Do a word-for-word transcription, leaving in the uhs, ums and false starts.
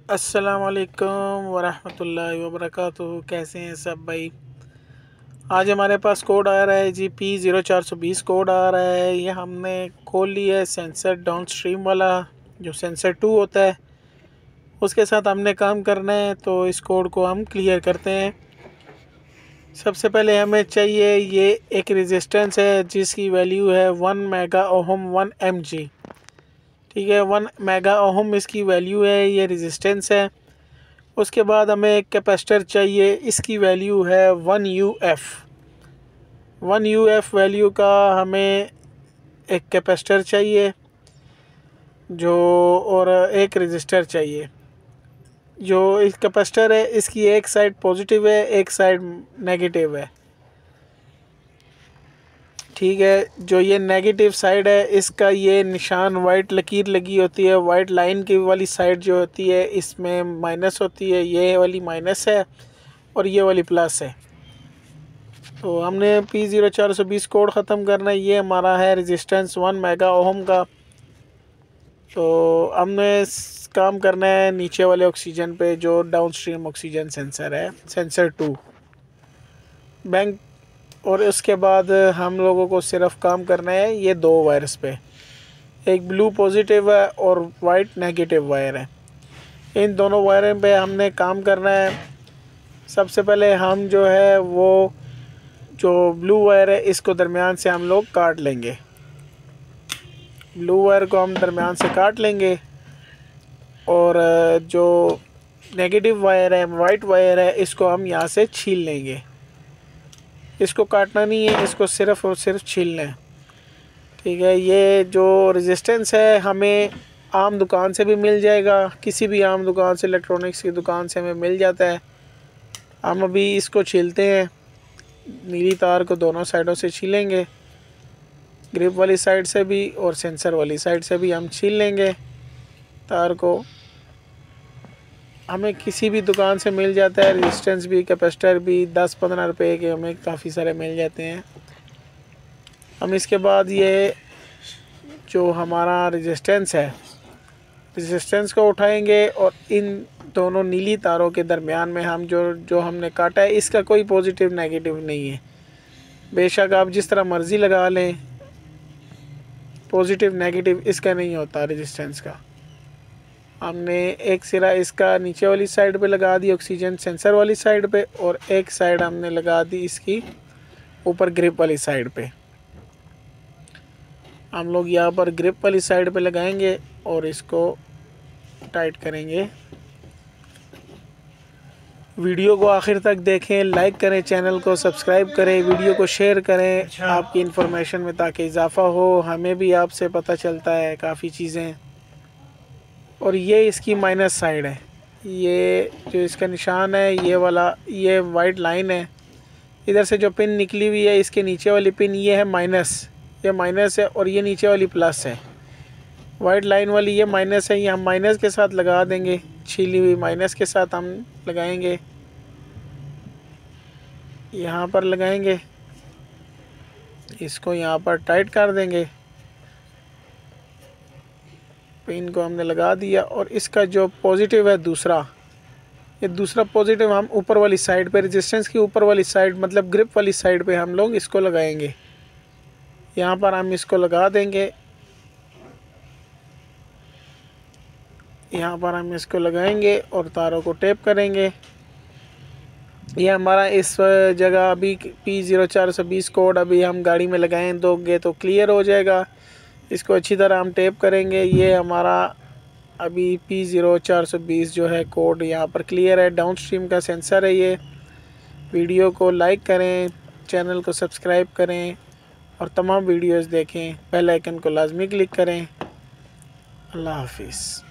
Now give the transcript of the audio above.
अस्सलामुअलैकुम वरहमतुल्लाहि वबरकातुहू। कैसे हैं सब भाई। आज हमारे पास कोड आ रहा है जी पी ज़ीरो चार सौ बीस कोड आ रहा है। ये हमने खोल लिया है सेंसर डाउन स्ट्रीम वाला जो सेंसर टू होता है, उसके साथ हमने काम करना है। तो इस कोड को हम क्लियर करते हैं। सबसे पहले हमें चाहिए ये एक रेजिस्टेंस है जिसकी वैल्यू है one mega ohm one M जी। ठीक है, वन मेगा ओहम इसकी वैल्यू है, ये रेजिस्टेंस है। उसके बाद हमें एक कैपेसिटर चाहिए, इसकी वैल्यू है one U F. One U F value का हमें एक कैपेसिटर चाहिए जो, और एक रजिस्टर चाहिए। जो इस कैपेसिटर है इसकी एक साइड पॉजिटिव है, एक साइड नेगेटिव है। ठीक है, जो ये नेगेटिव साइड है इसका ये निशान वाइट लकीर लगी होती है। वाइट लाइन की वाली साइड जो होती है इसमें माइनस होती है, ये वाली माइनस है और ये वाली प्लस है। तो हमने पी ज़ीरो चार सौ बीस कोड ख़त्म करना है। ये हमारा है रेजिस्टेंस वन मेगा ओहम का। तो हमने काम करना है नीचे वाले ऑक्सीजन पे जो डाउन स्ट्रीम ऑक्सीजन सेंसर है, सेंसर टू बैंक। और उसके बाद हम लोगों को सिर्फ काम करना है ये दो वायर्स पे, एक ब्लू पॉजिटिव है और वाइट नेगेटिव वायर है। इन दोनों वायरों पे हमने काम करना है। सबसे पहले हम जो है वो जो ब्लू वायर है इसको दरमियान से हम लोग काट लेंगे। ब्लू वायर को हम दरमियान से काट लेंगे और जो नेगेटिव वायर है, वाइट वायर है, इसको हम यहाँ से छील लेंगे। इसको काटना नहीं है, इसको सिर्फ और सिर्फ छीलना है। ठीक है, ये जो रेजिस्टेंस है हमें आम दुकान से भी मिल जाएगा, किसी भी आम दुकान से, इलेक्ट्रॉनिक्स की दुकान से हमें मिल जाता है। हम अभी इसको छीलते हैं। नीली तार को दोनों साइडों से छीलेंगे, ग्रिप वाली साइड से भी और सेंसर वाली साइड से भी हम छील लेंगे तार को। हमें किसी भी दुकान से मिल जाता है, रेजिस्टेंस भी, कैपेसिटर भी, दस पंद्रह रुपए के हमें काफ़ी सारे मिल जाते हैं। हम इसके बाद ये जो हमारा रेजिस्टेंस है, रेजिस्टेंस को उठाएंगे और इन दोनों नीली तारों के दरमियान में हम जो जो हमने काटा है इसका कोई पॉजिटिव नेगेटिव नहीं है। बेशक आप जिस तरह मर्ज़ी लगा लें, पॉजिटिव नेगेटिव इसका नहीं होता रेजिस्टेंस का। हमने एक सिरा इसका नीचे वाली साइड पे लगा दी ऑक्सीजन सेंसर वाली साइड पे, और एक साइड हमने लगा दी इसकी ऊपर ग्रिप वाली साइड पे। हम लोग यहाँ पर ग्रिप वाली साइड पे लगाएंगे और इसको टाइट करेंगे। वीडियो को आखिर तक देखें, लाइक करें, चैनल को सब्सक्राइब करें, वीडियो को शेयर करें आपकी इन्फॉर्मेशन में, ताकि इजाफ़ा हो, हमें भी आपसे पता चलता है काफ़ी चीज़ें। और ये इसकी माइनस साइड है, ये जो इसका निशान है ये वाला, ये वाइट लाइन है। इधर से जो पिन निकली हुई है इसके नीचे वाली पिन ये है माइनस, ये माइनस है, और ये नीचे वाली प्लस है। वाइट लाइन वाली ये माइनस है, ये हम माइनस के साथ लगा देंगे, छीली हुई माइनस के साथ हम लगाएंगे, यहाँ पर लगाएंगे, इसको यहाँ पर टाइट कर देंगे। पिन को हमने लगा दिया और इसका जो पॉजिटिव है दूसरा, ये दूसरा पॉजिटिव हम ऊपर वाली साइड पे, रेजिस्टेंस की ऊपर वाली साइड मतलब ग्रिप वाली साइड पे हम लोग इसको लगाएंगे। यहाँ पर हम इसको लगा देंगे, यहाँ पर हम इसको लगाएंगे और तारों को टेप करेंगे। ये हमारा इस जगह अभी पी ज़ीरो चार सौ बीस कोड अभी हम गाड़ी में लगाएं दोगे तो क्लियर हो जाएगा। इसको अच्छी तरह हम टेप करेंगे। ये हमारा अभी पी ज़ीरो चार सौ बीस जो है कोड यहाँ पर क्लियर है। डाउन स्ट्रीम का सेंसर है ये। वीडियो को लाइक करें, चैनल को सब्सक्राइब करें और तमाम वीडियोस देखें। बेल आइकन को लाजमी क्लिक करें। अल्लाह हाफिज़।